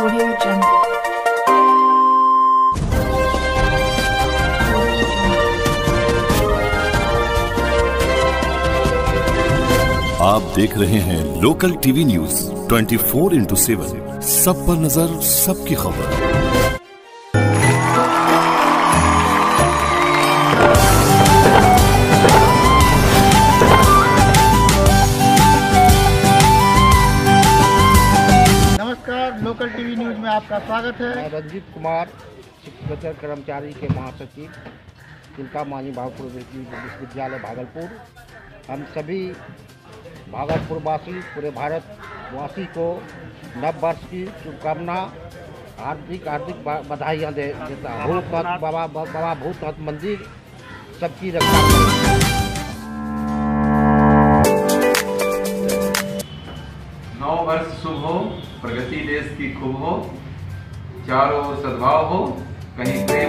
Audio Jungle। आप देख रहे हैं लोकल टीवी न्यूज 24x7, सब पर नजर, सबकी खबर। नमस्कार, लोकल टीवी न्यूज में आपका स्वागत है। मैं रंजीत कुमार, शिक्षक कर्मचारी के महासचिव, तिलका मांझी भागलपुर विश्वविद्यालय भागलपुर। हम सभी भागलपुर वासी, पूरे भारत वासी को नव वर्ष की शुभकामना, हार्दिक बधाइयाँ देता हूँ। बाबा भूतनाथ मंदिर सबकी रक्षा करें। नव वर्ष शुभ हो, प्रगति देश की खूब हो, चारों ओर सद्भाव हो, कहीं प्रेम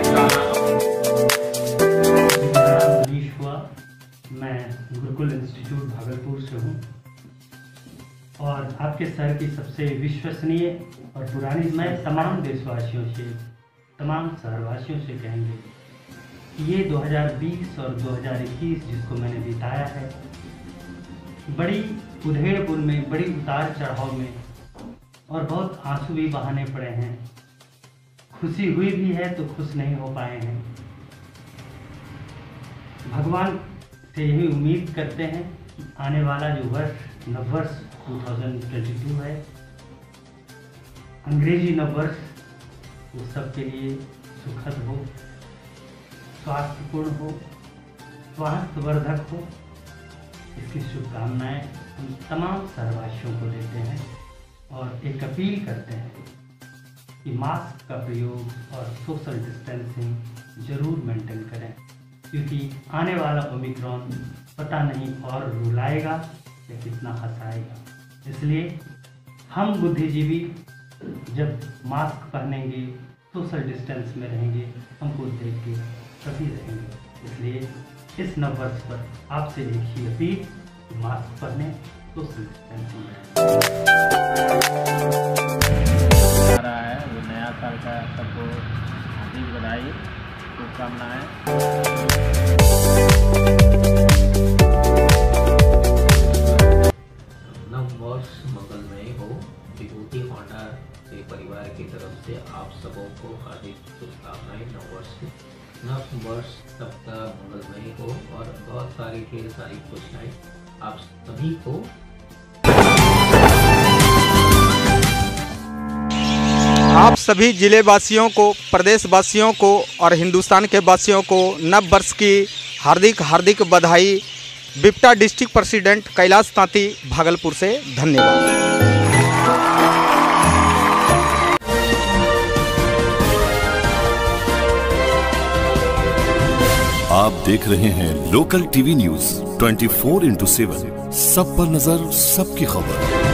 मनीष हुआ। मैं गुरुकुल इंस्टीट्यूट भागलपुर से हूँ और आपके शहर की सबसे विश्वसनीय और पुरानी। मैं तमाम देशवासियों से, तमाम शहरवासियों से कहेंगे कि ये 2020 और 2021 जिसको मैंने बिताया है, बड़ी उधेड़-बुन में, बड़ी उतार चढ़ाव में और बहुत आंसू भी बहाने पड़े हैं। खुशी हुई भी है तो खुश नहीं हो पाए हैं। भगवान से यही उम्मीद करते हैं कि आने वाला जो वर्ष, नववर्ष 2022 है, अंग्रेजी नववर्ष, वो सबके लिए सुखद हो, स्वास्थ्यपूर्ण हो, स्वास्थ्यवर्धक हो। इसकी शुभकामनाएं हम तमाम शहरवासियों को देते हैं और एक अपील करते हैं कि मास्क का प्रयोग और सोशल डिस्टेंसिंग जरूर मेंटेन करें, क्योंकि आने वाला ओमिक्रॉन पता नहीं और रुलाएगा या कितना हंसाएगा। इसलिए हम बुद्धिजीवी जब मास्क पहनेंगे, सोशल डिस्टेंस में रहेंगे, हमको देख के सभी रहेंगे। इसलिए इस नववर्ष पर आपसे एक ही अपील कि मास्क पहने, सोशल डिस्टेंसिंग में आ रहा है वो नया साल का, सबको हार्दिक बधाई, शुभकामनाएं। नव वर्ष मंगलमय हो। विभूति होंडा के परिवार की तरफ से आप सबों को हार्दिक शुभकामनाएं नव वर्ष की। नव वर्ष सबका मंगलमय हो और बहुत सारी ढेर सारी खुशियाँ आप सभी को। आप सभी जिले वासियों को, प्रदेश वासियों को और हिंदुस्तान के वासियों को नव वर्ष की हार्दिक बधाई। बिप्टा डिस्ट्रिक्ट प्रेसिडेंट कैलाश तांती, भागलपुर से, धन्यवाद। आप देख रहे हैं लोकल टीवी न्यूज 24x7, सब पर नजर, सबकी खबर।